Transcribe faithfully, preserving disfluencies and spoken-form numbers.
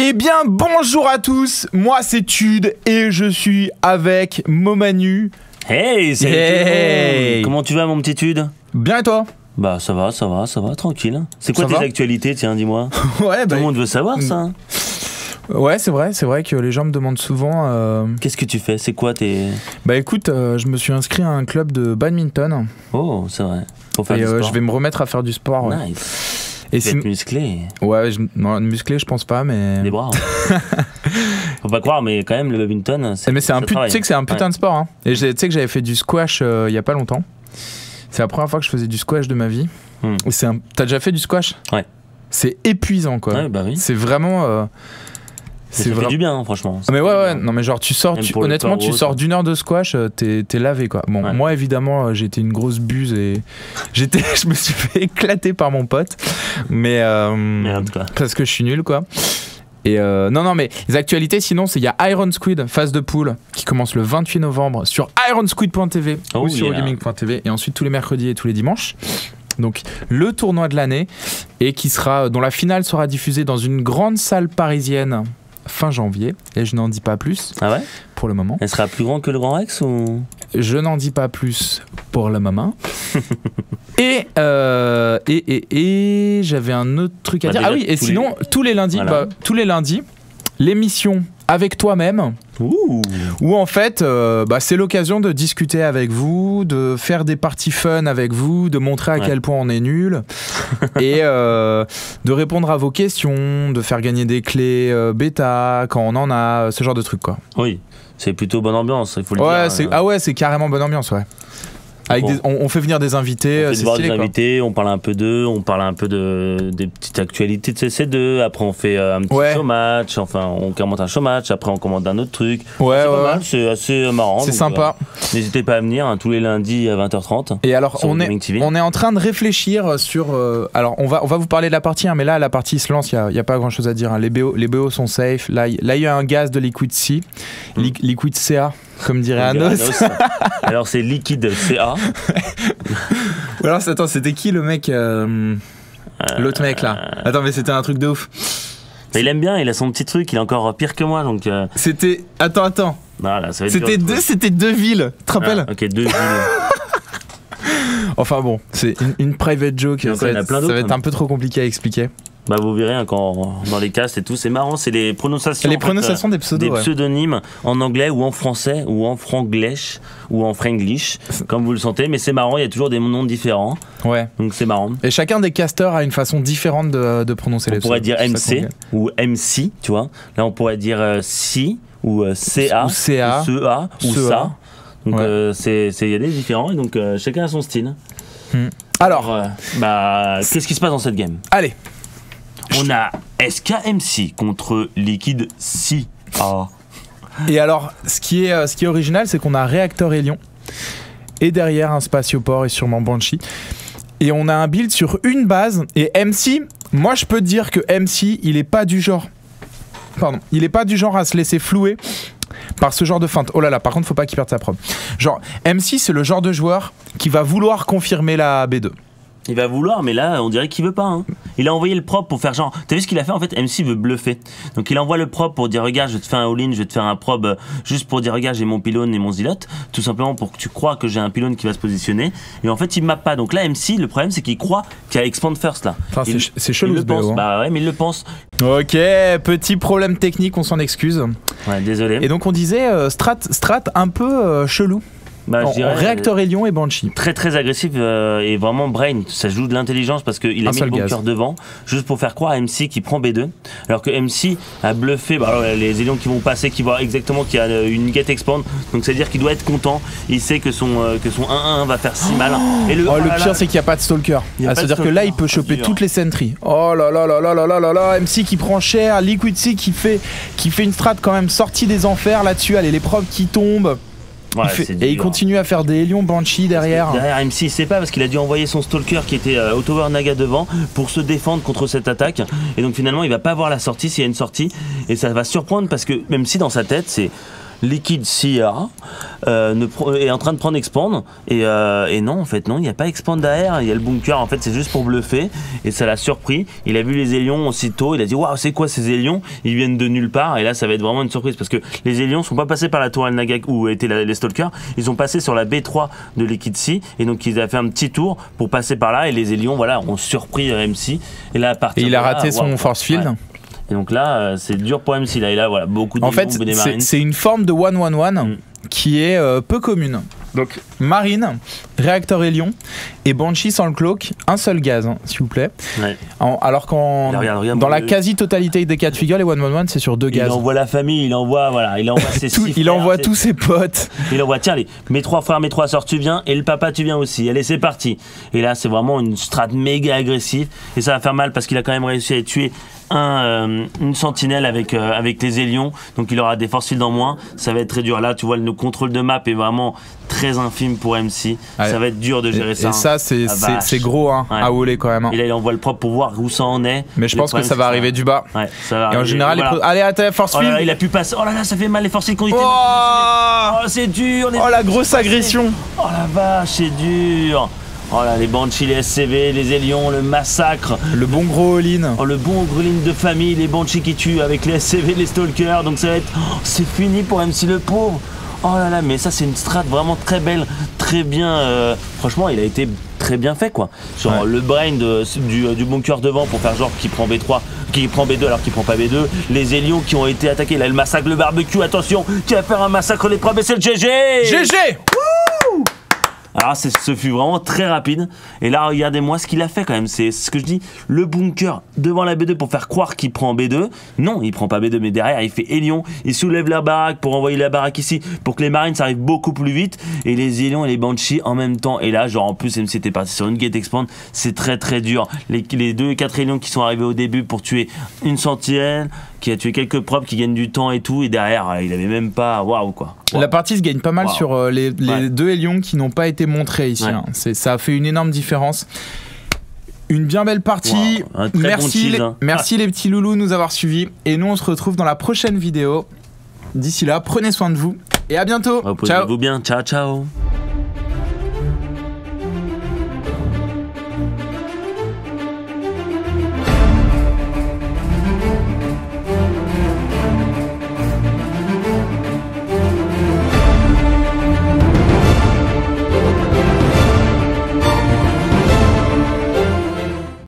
Eh bien, bonjour à tous, moi c'est Tude et je suis avec Momanu. Hey, salut Hey. tout le monde. Comment tu vas, mon petit Tude? Bien et toi? Bah ça va, ça va, ça va, tranquille. C'est quoi Ça tes va actualités, tiens, dis-moi. Ouais, Tout bah, le monde veut savoir ça. hein. ouais, c'est vrai, c'est vrai que les gens me demandent souvent. euh, Qu'est-ce que tu fais? C'est quoi tes... Bah écoute, euh, je me suis inscrit à un club de badminton Oh, c'est vrai. Pour faire et du euh, sport. je vais me remettre à faire du sport. Ouais, Nice. et Tu vas c'est être musclé. ouais, je... non, musclé, je pense pas, mais. Des bras. hein. Faut pas croire, mais quand même, le badminton, c'est... Mais c'est un ça put- tu travaille. sais que c'est un putain Ouais. de sport. Hein. Et j'ai- tu sais que j'avais fait du squash euh, il y a pas longtemps. C'est la première fois que je faisais du squash de ma vie. Hmm. Et c'est un... T'as déjà fait du squash? Ouais. C'est épuisant quoi. Ouais, bah oui. C'est vraiment. euh, C'est ça vra- fait du bien, hein, franchement. Ah mais ouais ouais non mais genre tu sors Même tu- pour le honnêtement corps tu rose. sors d'une heure de squash euh, t'es t'es lavé quoi. Bon Ouais. moi évidemment euh, j'ai été une grosse buse et j'étais je me suis fait éclater par mon pote mais euh, Merde, quoi. parce que je suis nul quoi. Et euh, non non mais les actualités sinon c'est il y a Iron Squid phase de poule qui commence le vingt-huit novembre sur iron squid point t v Oh ou sur yeah. gaming point t v et ensuite tous les mercredis et tous les dimanches. Donc le tournoi de l'année et qui sera dont la finale sera diffusée dans une grande salle parisienne fin janvier et je n'en dis pas plus Ah ouais? pour le moment. Elle sera plus grande que le Grand Rex ou... Je n'en dis pas plus pour le moment. et, euh, et et et j'avais un autre truc à Bah, dire. déjà, Ah oui, et tous sinon tous les lundis, Voilà. bah, tous les lundis, l'émission avec toi-même. Ouh. Où en fait, euh, bah, c'est l'occasion de discuter avec vous, de faire des parties fun avec vous, de montrer à Ouais. quel point on est nul, et euh, de répondre à vos questions, de faire gagner des clés euh, bêta quand on en a, ce genre de trucs quoi. Oui, c'est plutôt bonne ambiance, il faut le Ouais, dire. c'est, hein. ah ouais, c'est carrément bonne ambiance, ouais. Avec Bon. des- on, on fait venir des invités, On euh, fait c'est voir stylé des quoi. invités, on parle un peu d'eux, on parle un peu de, des petites actualités de C C deux, après on fait euh, un petit Ouais. show match, enfin on commente un show match, après on commande un autre truc. Ouais, c'est ouais, pas ouais. mal, c'est assez marrant. C'est donc, sympa. euh, n'hésitez pas à venir hein, tous les lundis à vingt heures trente. Et alors, sur on est, Gaming T V. on est en train de réfléchir sur. euh, alors, on va, on va vous parler de la partie, hein, mais là, la partie se lance, il n'y a, y a pas grand chose à dire. hein. Les, B O, les B O sont safe. Là, il là, il y a un gaz de Liquid C, Mm. Li- Liquid C A, comme dirait On dirait Anos. Anos. Alors c'est liquide C A. Ou alors, attends, c'était qui le mec euh, L'autre mec là. Attends, mais c'était un truc de ouf. Mais il aime bien, il a son petit truc, il est encore pire que moi donc. Euh, C'était. Attends, attends. voilà, ça va être C'était dur de deux, trouver. c'était deux villes. Tu te rappelles? Ah, ok, deux villes. Enfin bon, c'est une, une private joke. Il y en a Ça va, plein être, ça d'autres, va être hein. un peu trop compliqué à expliquer. Bah vous verrez hein, quand dans les casts et tout, c'est marrant, c'est les prononciations. Les en fait, prononciations euh, des pseudos. des ouais. pseudonymes en anglais ou en français ou en franglish ou en franglish, comme vous le sentez, mais c'est marrant, il y a toujours des noms différents, Ouais. donc c'est marrant. Et chacun des casteurs a une façon différente de, de prononcer On les pourrait pseudos. dire C'est ça M C ou M C, tu vois. Là on pourrait dire euh, C ou euh, C A Ou C A, ou C A ou C A. ça. Donc Ouais. euh, c'est c'est- il y a des différents et donc euh, chacun a son style. qu'on- Hmm. Alors, euh, bah qu'est-ce qui se passe dans cette game? allez. On a S K M C contre Liquid C A. Et alors, ce qui est, euh, ce qui est original, c'est qu'on a Réacteur Hélion. Et derrière, un Spatioport et sûrement Banshee. Et on a un build sur une base. Et M C, moi je peux te dire que M C, il est pas du genre. Pardon. Il est pas du genre à se laisser flouer par ce genre de feinte. Oh là là, par contre, faut pas qu'il perde sa preuve. Genre, M C, c'est le genre de joueur qui va vouloir confirmer la B deux. Il va vouloir, mais là, on dirait qu'il veut pas. Hein. Il a envoyé le prop pour faire genre. T'as vu ce qu'il a fait en fait? M C veut bluffer. Donc il envoie le prop pour dire regarde, je vais te faire un all-in, je vais te faire un prob euh, juste pour dire regarde, j'ai mon pylône et mon zilote. Tout simplement pour que tu crois que j'ai un pylône qui va se positionner. Et en fait, il map pas. Donc là, M C, le problème, c'est qu'il croit qu'il y a expand first là. Enfin, Il- c'est ch- c'est il chelou le ce B O, pense. hein. Bah ouais, mais il le pense. Ok, petit problème technique, on s'en excuse. Ouais, désolé. Et donc on disait euh, strat, strat un peu euh, chelou. Bah, En- je dirais, en Réacteur Hélion et Banshee. Très très agressif euh, et vraiment brain, ça joue de l'intelligence parce qu'il a Un mis seul le gaz. bunker devant juste pour faire croire à M C qui prend B deux alors que M C a bluffé bah, alors, les élions qui vont passer qui voient exactement qu'il y a euh, une get expand donc c'est à dire qu'il doit être content, il sait que son, euh, que son un un va faire si mal et le, Oh, oh le là pire là, c'est qu'il n'y a pas de stalker. Il y a Ah, pas de C'est-à-dire que là il stalker, peut choper dur. toutes les sentries. Oh là là là là là là là là, M C qui prend cher, Liquid C qui fait, qui fait une strat quand même sortie des enfers là-dessus, allez les probes qui tombent. ouais, Il fait- c'est et il dur. continue à faire des Hélions Banshee derrière. Derrière M C, il sait pas parce qu'il a dû envoyer son stalker qui était euh, au Tower Naga devant pour se défendre contre cette attaque. Et donc finalement, il va pas avoir la sortie s'il y a une sortie. Et ça va surprendre parce que même si dans sa tête, c'est Liquid Sea euh, ne pro- est en train de prendre expand et, euh, et non en fait non il n'y a pas expand derrière, il y a le bunker en fait c'est juste pour bluffer et ça l'a surpris. Il a vu les Hélions aussitôt, il a dit waouh c'est quoi ces Hélions, ils viennent de nulle part et là ça va être vraiment une surprise parce que les Hélions sont pas passés par la tour Al-Nagak où étaient la, les Stalkers, ils ont passé sur la B trois de Liquid Sea et donc ils ont fait un petit tour pour passer par là et les Hélions voilà ont surpris M C et là à partir Et il a de là, raté wow, son force field. ouais. Et donc là, euh, c'est dur pour M C. Là, et là, voilà, beaucoup de En fait, c'est, c'est une forme de one one one mm. qui est euh, peu commune. Donc, Marine, réacteur Hélion et Banshee sans le cloak, un seul gaz, hein, s'il vous plaît. Ouais. En, alors qu'en regarde, regarde, dans la le... quasi-totalité des cas de figure, les one one one, c'est sur deux gaz. Il envoie la famille, il envoie, voilà, il envoie ses Tout, six Il frères, envoie ses... tous ses potes. Il envoie, tiens, allez, mes trois frères, mes trois sœurs, tu viens, et le papa, tu viens aussi. Allez, c'est parti. Et là, c'est vraiment une strat méga agressive. Et ça va faire mal parce qu'il a quand même réussi à tuer Un, euh, une sentinelle avec, euh, avec les Hélions, donc il aura des force field en moins, ça va être très dur. Là tu vois le contrôle de map est vraiment très infime pour M C, ouais. Ça va être dur de gérer et, ça. Et ça c'est, ah, c'est, c'est gros hein, ouais. à voler quand même. Hein. Et là il envoie le propre pour voir où ça en est. Mais je pense que ça va arriver ça... du bas. Ouais, ça va et arriver. en général, voilà. les pro... allez à ta force field. Oh là, il a pu passer. Oh là là, ça fait mal les force field qu'on était. Oh, oh c'est dur. Oh la grosse agression. Oh la vache, c'est dur. Oh là, les Banshee, les S C V, les Hélions, le massacre. Le bon gros all-in. Oh, le bon gros all-in de famille, les Banshee qui tuent avec les S C V, les Stalkers. Donc ça va être. Oh, c'est fini pour M C le pauvre. Oh là là, mais ça c'est une strat vraiment très belle, très bien. Euh, franchement, il a été très bien fait quoi. Sur ouais. le brain de, du, du bunker devant pour faire genre qui prend B trois, qui prend B deux alors qu'il prend pas B deux. Les Hélions qui ont été attaqués. Là, le massacre, le barbecue, attention, qui va faire un massacre des probes et c'est le G G G G Wouh. Alors c'est, ce fut vraiment très rapide. Et là regardez-moi ce qu'il a fait quand même. C'est ce que je dis. Le bunker devant la B deux pour faire croire qu'il prend B deux. Non, il prend pas B deux mais derrière il fait Hélion. Il soulève la baraque pour envoyer la baraque ici. Pour que les Marines arrivent beaucoup plus vite. Et les Hélions et les Banshee en même temps. Et là genre en plus M C était parti sur une gate expand. C'est très très dur. Les, les deux et quatre Hélions qui sont arrivés au début pour tuer une sentinelle. Qui a tué quelques propres, qui gagnent du temps et tout. Et derrière il avait même pas... Waouh quoi. Wow. La partie se gagne pas mal wow. sur euh, les, les ouais. deux Hélions qui n'ont pas été montrés ici. Ouais. Hein. C'est, ça a fait une énorme différence. Une bien belle partie. Wow. Merci, bon les, hein. merci ah. les petits loulous de nous avoir suivis. Et nous on se retrouve dans la prochaine vidéo. D'ici là, prenez soin de vous. Et à bientôt. Reposez-vous bien. Ciao ciao.